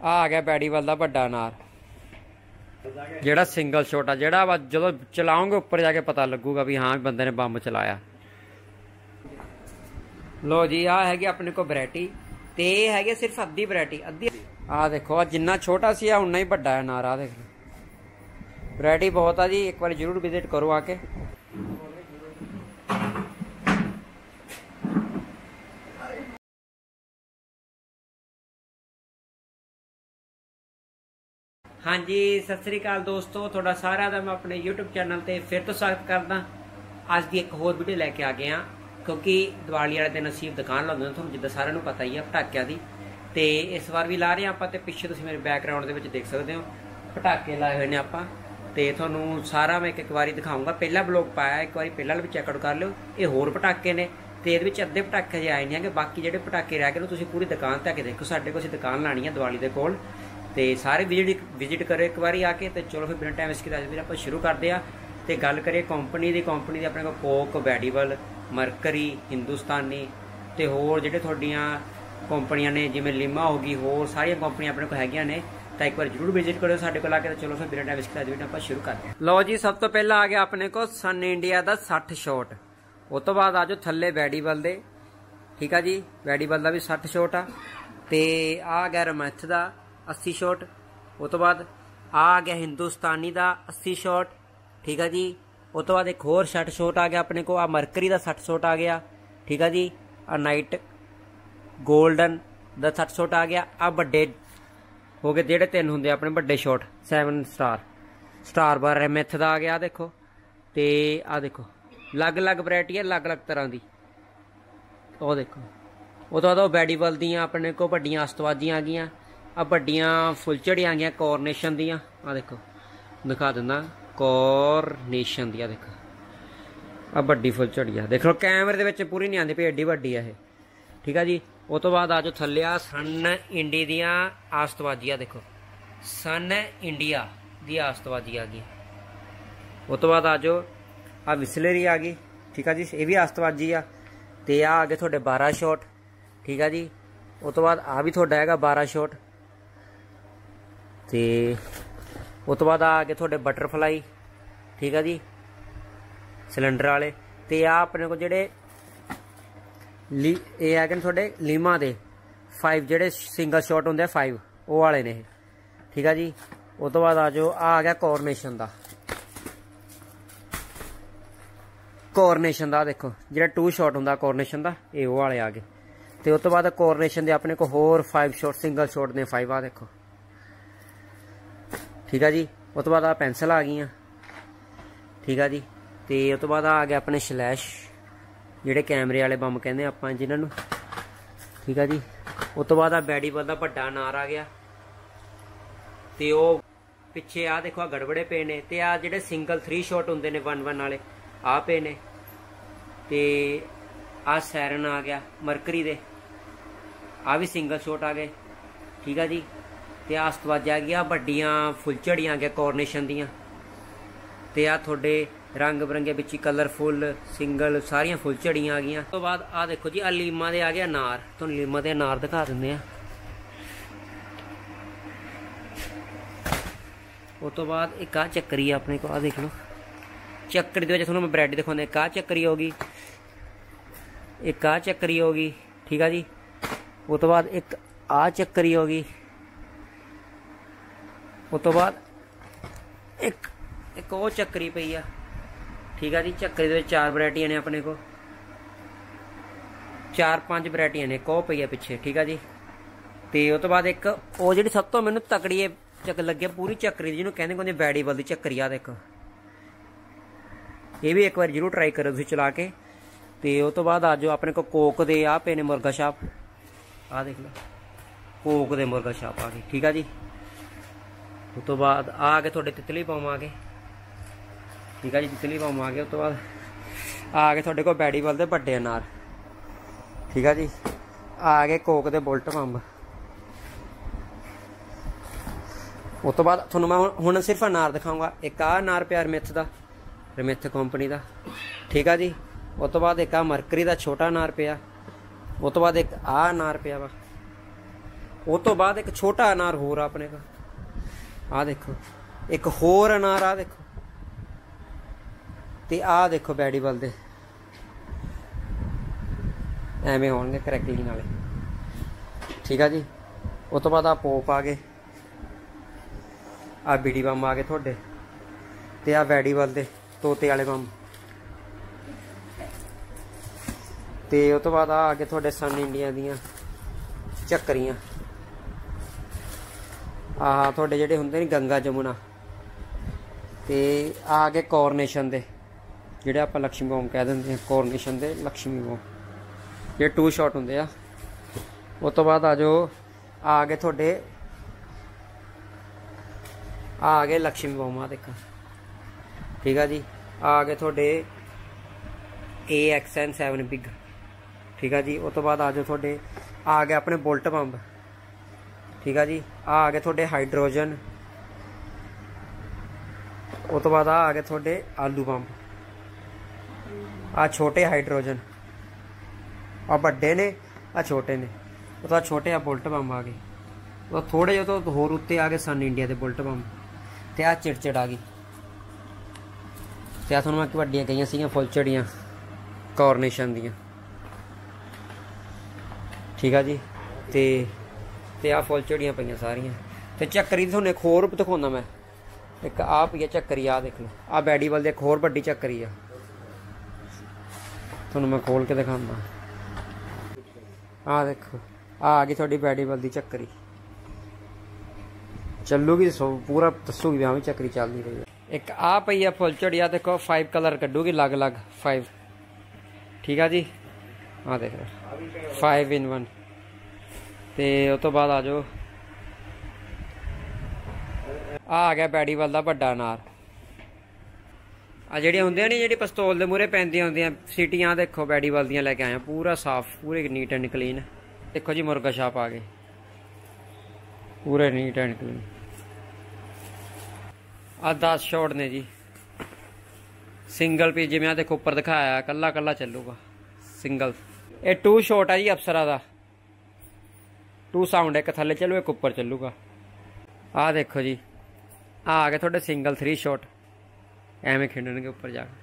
आ गया बैडीवाल दा बड़ा अनार जेड़ा सिंगल शॉट आ जेड़ा जो चलाओगे उपर जाके पता लगूगा भी हाँ बंदे ने बंब चलाया। लो जी आ है अपने को वैरायटी ते है सिर्फ अद्धी वैरायटी अद्धी आ देखो जिन्ना छोटा सी उन्ना ही बड़ा है अनार। आ देख वैरायटी बहुत आ जी एक बार जरूर विजिट करो आके। हाँ जी सत श्री अकाल दोस्तों थोड़ा सारा मैं अपने यूट्यूब चैनल ते फिर तो स्वागत करदा। अज की एक होर वीडियो लैके आ गए हाँ क्योंकि दिवाली वाले दिन असीं दुकान लाते थोड़ा जिद्दां सारिਆਂ ਨੂੰ पता ही है पटाकिया की तो इस बार भी ला रहे हैं आप पिछे तुसीं मेरे बैकग्राउंड के देख सकते हो पटाके लाए हुए हैं आप तो थोनों सारा मैं एक बार दिखाऊंगा। पहला ब्लॉग पाया एक बार पहला भी चैकआउट कर लो ये होर पटाके ने तो ये अद्धे पटाके जे आए नहीं है बाकी जो पटाके रह गए तुसीं पूरी दुकान ते आके देखो साडे कोल दुकान लानी है दिवाली के कोल तो सारे विजिट करो एक बार आके। तो चलो फिर बिना टाइम वेस्ट किए फिर आप शुरू करते हैं तो गल करिए कंपनी की अपने को कोक बैडीवल मरकरी हिंदुस्तानी तो होर जो थोड़ियाँ कंपनियां ने जिमें लिमा होगी होर सारिया कंपनियां अपने को हैगियां ने तो एक बार जरूर विजिट करो साढ़े को आके। तो चलो फिर बिना टाइम वेस्ट किए आप शुरू करते हैं। लो जी सब तो पहला आ गया अपने को सन इंडिया का 60 शॉट उस तो बाद आ जाओ थले बैडीवल दे ठीक है जी बैडीवल का भी 60 शॉट आ तो आ गया रमैथ का 80 शॉट उस तो बाद आ गया हिंदुस्तानी का 80 शॉट ठीक है जी। उस तो बाद एक होर 60 शॉट आ गया अपने को आ मरकरी का 60 शॉट आ गया ठीक है जी। आ नाइट गोल्डन का 60 शॉट आ गया। आ बड़े हो गए जेडे 3 होंगे अपने बड़े शॉट 7 स्टार बार रमैथ का आ गया देखो तो आ देखो अलग अलग वैरायटी है अलग अलग तरह की वो देखो। उस तो बाद बैडीवल दियाँ अपने को बड़ियाँ आस्तवाजियाँ आ गई आ बड़ियाँ फुलझड़ी आ गई कॉरनेशन दियाँ आ देखो दिखा दिना कॉरनेशन दियाँ देखो आ बड़ी फुलझड़ी आ देख लो कैमरे के पूरी नहीं आती भी एड्डी वड्डी है ठीक है जी। उस तो बाद आ जाओ थले आ सन इंडिया दियाँ आस्तवाजियाँ देखो सन इंडिया दी आस्तवाजी आ गई। उस तो बाद आ जाओ आ विसलरी आ गई ठीक है जी ये भी आस्तवाजी आ तो आ गए थोड़े 12 शॉट ठीक है जी। उस तो बाद आ भी थोड़ा है 12 शॉट तो उस तो बाद आ गए थोड़े बटरफ्लाई ठीक है जी सिलेंडर वाले तो आ अपने को जेडे ये है थोड़े लीमा दे 5 जेडे सिंगल शॉट होंगे 5 वो वाले ने ठीक है जी। उस तो बाद आ जाओ आ गया कॉरनेशन का देखो जो 2 शॉट होंगे कॉरनेशन का ये वो वाले आ गए। तो उस तो बाद कॉरनेशन के अपने को होर 5 शॉट सिंगल शॉट ने 5 आ देखो ठीक है जी। उस तो बाद आ पेंसिल आ गई ठीक है जी। तो उस तो बाद आ गया अपने स्लैश जेडे कैमरे वाले बंब कहते आप जिन्होंने ठीक है जी। उस तो बाद आ बैडीवल का बड़ा अनार आ गया तो पिछे आ देखो आ गड़बड़े पे ने तो आ जेडे सिंगल 3 शॉट होंगे ने 1-1 वाले आ पे ने तो आ सैरन आ गया मरकरी दे आ भी सिंगल शॉट आ गए ठीक है जी। तो आस्तवाज आ गया बड़ियाँ फुलझड़ियाँ आ गया कॉरनेशन दियाँ तो आ थोड़े रंग बिरंगे बिच कलरफुल सिंगल सारिया फुलझड़ियाँ आ गई। तो बाद आ देखो जी आ लीमा दे आ गया अनार तो लीमा दे अनार दिखा देंगे। उस तो बाद एक आ चक्करी अपने को आ देख लो चक्करी के थोड़ा मैं ब्रैड दिखाने एक आ चक्करी होगी एक आ चक्करी होगी ठीक है जी। उस तो बाद एक आ चक्करी होगी उस तो बाद एक वो चक्करी पई आ ठीक है जी। चक्करी के 4 वैरायटियां ने अपने को 4-5 वैरायटियां ने को पई है पिछे ठीक है जी। तो उस तो बाद एक वो जी सब तो मैंने तकड़ी चक लगे पूरी चक्करी जिन्होंने कहते कहते बैडीवल की चक्करी आ देखो ये भी एक बार जरूर ट्राई करो चला के। तो उस तो बाद आ जाओ अपने को कोक दे आ पे ने मुर्गा छाप आ देख लो कोक दे मुर्गा छाप आ गए ठीक है जी। उस तो बाद आ गए थोड़े तितली पाम आ गए ठीक है जी तितली पाम आ गए। उस तो बाद आ गए थोड़े को बैडीवल के बड़े अनार ठीक है जी। आ गए कोक दे बुलट पंप उस तो बाद थोनों मैं हुण सिर्फ अनार दिखाऊंगा एक आ अनार पिया रमैथ कंपनी का ठीक है जी। उस तो बाद एक आ मरकरी का छोटा अनार पिया उस तो बाद एक आ अनार पिया वा उस तो बाद एक छोटा अनार होर अपने का, आ देखो एक होर अनार, आ देखो, ते आ देखो बैडीवल दे एवें होणगे क्रैकलिंग वाले, ठीक है जी। उस तो बाद आ पोप आ गए, आ बीडी बंब आ गए थोड़े, ते आ बैडीवल दे तोते वाले बंब, ते उस तो बाद आ गए थोड़े सन इंडिया दियां झक्करियां, आह थोड़े जेह्ड़े हुंदे नी गंगा जमुना, ते आ गए कॉर्नेशन दे जेह्ड़े आपां लक्ष्मी बॉम्ब कह दिंदे हैं, कॉर्नेशन दे लक्ष्मी बॉम्ब ये 2 शॉट होंगे आ। उस तो बाद आ जाओ, आ गए थोड़े, आ गए लक्ष्मी बॉम्ब, आ देखो, ठीक है जी। आ गए थोड़े AXN7 बिग, ठीक है जी। उस तो बाद आ जाओ थोड़े, आ गए अपने बुलट बंब, ठीक है जी। आ गए थोड़े हाइड्रोजन, उस तो बाद आ गए थोड़े आलू बंब, आ छोटे हाइड्रोजन, आ बड़े ने, आ छोटे ने, तो छोटे आ बुलट बंब आ गए। तो थोड़े जो तो होर उत्ते आ गए सन इंडिया के बुलट बंब, ते आ चिड़चिड़ आ गई, ते थोड़ा मैं वड्डियां गईयां सीगियां फुलझड़ियां कॉर्नेशन दियां, ठीक है जी। ते आ फुलझड़ियां पईयां सारियां, ते झक्करी थोड़े एक होर दिखाउंदा मैं, एक आ पई है झक्करी, आ देख लो, आ बैडीवल दे एक होर बड्डी झक्करी आ, थोड़ा मैं खोल के दिखाना, आ देखो, आ गई थोड़ी बैडीवल दी झक्करी, चलूगी पूरा दसूगी भी हाँ भी झक्करी चल नहीं रही है। एक आ पई है फुलझड़ी, आ देखो 5 कलर कड्डूगी अलग अलग 5, ठीक है जी। हाँ देख लो 5 in 1, ते उस तो बाद आ जाओ, आ गया बैडीवल दा बड्डा अनार, आ जेह्ड़ियां होंदियां नी जेह्ड़ी पिस्तौल दे मूहरे पैंदियां होंदियां सीटियां, देखो बैडीवल दियां लैके आया, पूरा साफ, पूरे नीट एंड क्लीन। देखो जी मुर्गा छाप आ गए, पूरे नीट एंड क्लीन। आ 10 शॉट ने जी, सिंगल पीस जिवें देखो उपर दिखाया कला कला चलूगा सिंगल। ये 2 शॉट है जी अप्सरा का, 2 साउंड, एक थले चलू एक उपर चलूगा। आ देखो जी आ गए थोड़े सिंगल 3 शॉट, एवें खेडणगे उपर जाके।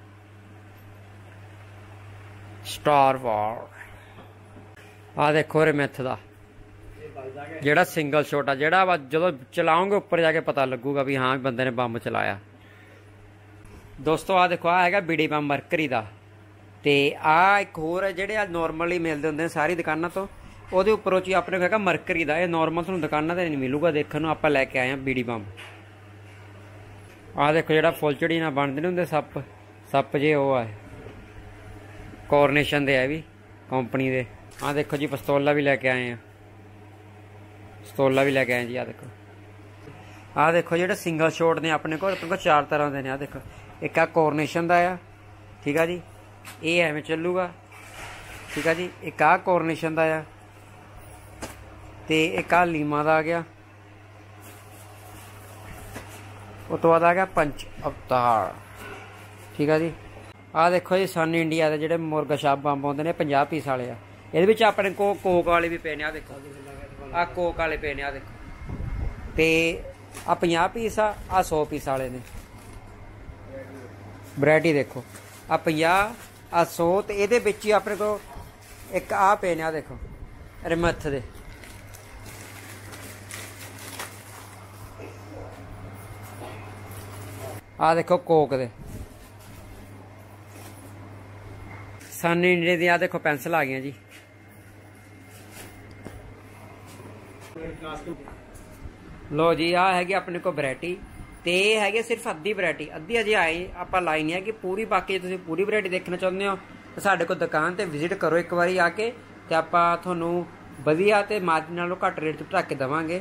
स्टार वॉर, आ देखो रिमेथ का जेड़ा सिंगल शॉट आ, जेड़ा जो चलाओगे उपर जाके पता लगूगा भी हाँ बंदे ने बंब चलाया। दोस्तों आ देखो, आ है बीडी बंब मरकरी का, ते आ एक होर है जेह्ड़े नॉर्मली मिलते होंगे सारी दुकानों तो, वो उपरों च अपने को है मरकरी का, ये नॉर्मल थोड़ा दुकानों से नहीं मिलूगा देखने, आप लैके आए हैं बीडी बंब। आ देखो जेड़ा फुलझड़ी ना बनते नहीं होंगे सप सप जे, वो है कॉर्नेशन दे है भी कंपनी दे। आ देखो जी पिस्तौला भी लैके आए हैं, पिस्तौला भी लैके आए जी। आ देखो, आ देखो जेह्ड़े सिंगल शॉट ने अपने को 4 तरह के ने। आ देखो एक आ कॉर्नेशन का आ, ठीक है जी, ये एवें चलूगा, ठीक है जी। एक आ कॉर्नेशन का आ, ते एक आ लीमा का आ गया, उस तो बाद आ गया पंच अवतार, ठीक है जी। आ देखो जी सन इंडिया के जेह्ड़े मुर्गा छाप बंब आते हैं 50 पीस वाले आ, ये अपने को कोक वाले भी पे ने। आ देखो आ कोक वाले पे ने, आ देखो, ते आ 50 पीस आ 100 पीस वाले ने। वैरायटी देखो आ 50 आ 100, तो ये अपने को एक आ पे ने। आ देखो रिमथ दे, आ देखो कोक दे, सन इंडिया दी। आ देखो पेंसिल आ गई जी, लो जी आ है अपने को वैरायटी, तो ये है सिर्फ अद्धी वैरायटी, अद्धी अजे आई आप लाई नहीं है कि पूरी, बाकी तुम पूरी वैरायटी देखना चाहते हो तो साढ़े को दुकान पर विजिट करो एक बार आके, तो आप थोनू वधिया ते मार्जिन नालों घट रेट च ढक के देवांगे।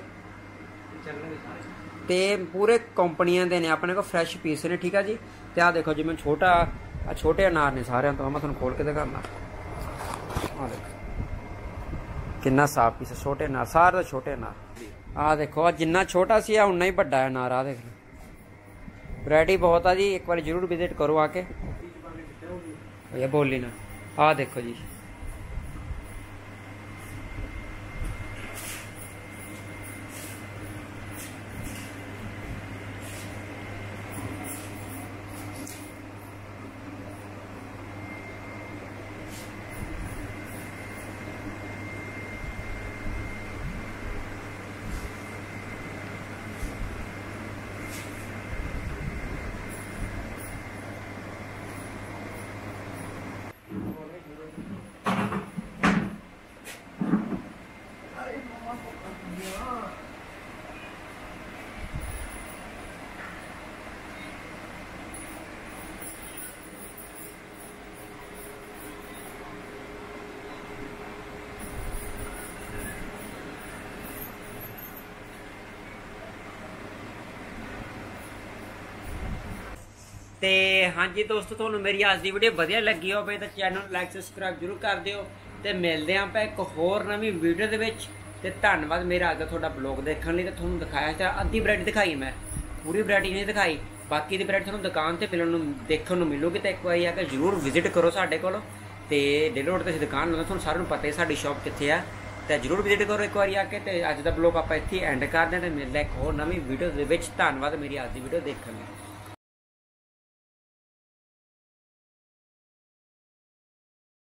ते पूरे कंपनियां दे ने अपने को फ्रैश पीस ने, ठीक है जी। तो आ देखो जी मैं छोटे अनार ने सारे, तो मैं थोड़ा खोल के दिखाना। आ देखो कितना साफ पीस है, छोटे अनार सारे छोटे अनार। आ देखो जिन्ना छोटा सी उन्ना ही बड़ा है अनार। आ देख लो वैरायटी बहुत है जी, एक बार जरूर विजिट करो आके। ये बोली ना, आ देखो जी ਤੇ ਹਾਂਜੀ ਦੋਸਤੋ, ਤੁਹਾਨੂੰ ਮੇਰੀ ਅੱਜ ਦੀ ਵੀਡੀਓ ਵਧੀਆ ਲੱਗੀ ਹੋਵੇ ਤਾਂ ਚੈਨਲ ਨੂੰ ਲਾਈਕ ਸਬਸਕ੍ਰਾਈਬ ਜ਼ਰੂਰ ਕਰ ਦਿਓ ਤੇ ਮਿਲਦੇ ਆਂ ਆਪਾਂ ਇੱਕ ਹੋਰ ਨਵੀਂ ਵੀਡੀਓ ਦੇ ਵਿੱਚ। ਤੇ ਧੰਨਵਾਦ ਮੇਰਾ ਅੱਜ ਦਾ ਤੁਹਾਡਾ ਬਲੌਗ ਦੇਖਣ ਲਈ। ਤੇ ਤੁਹਾਨੂੰ ਦਿਖਾਇਆ ਤਾਂ ਅੱਧੀ ਵੈਰਾਈਟੀ ਦਿਖਾਈ, ਮੈਂ ਪੂਰੀ ਵੈਰਾਈਟੀ ਨਹੀਂ ਦਿਖਾਈ। ਬਾਕੀ ਦੀ ਵੈਰਾਈਟੀ ਤੁਹਾਨੂੰ ਦੁਕਾਨ ਤੇ ਮਿਲਣ ਨੂੰ ਦੇਖਣ ਨੂੰ ਮਿਲੂਗੀ। ਤਾਂ ਇੱਕ ਵਾਰੀ ਆ ਕੇ ਜ਼ਰੂਰ ਵਿਜ਼ਿਟ ਕਰੋ ਸਾਡੇ ਕੋਲ। ਤੇ ਡੇਲੀ ਰੋਡ ਤੇ ਅਸੀਂ ਦੁਕਾਨ ਲਾਉਂਦੇ, ਤੁਹਾਨੂੰ ਸਾਰਿਆਂ ਨੂੰ ਪਤਾ ਹੈ ਸਾਡੀ ਸ਼ਾਪ ਕਿੱਥੇ ਆ। ਤੇ ਜ਼ਰੂਰ ਵਿਜ਼ਿਟ ਕਰੋ ਇੱਕ ਵਾਰੀ ਆ ਕੇ। ਤੇ ਅੱਜ ਦਾ ਬਲੌਗ ਆਪਾਂ ਇੱਥੇ ਐਂਡ ਕਰਦੇ ਹਾਂ ਤੇ ਮਿਲਦੇ ਇੱਕ ਹੋਰ ਨਵੀਂ ਵੀਡੀਓ ਦੇ ਵਿੱਚ। ਧੰਨਵਾਦ ਮੇਰੀ ਅੱਜ ਦੀ ਵੀਡੀਓ ਦੇਖਣ ਲਈ।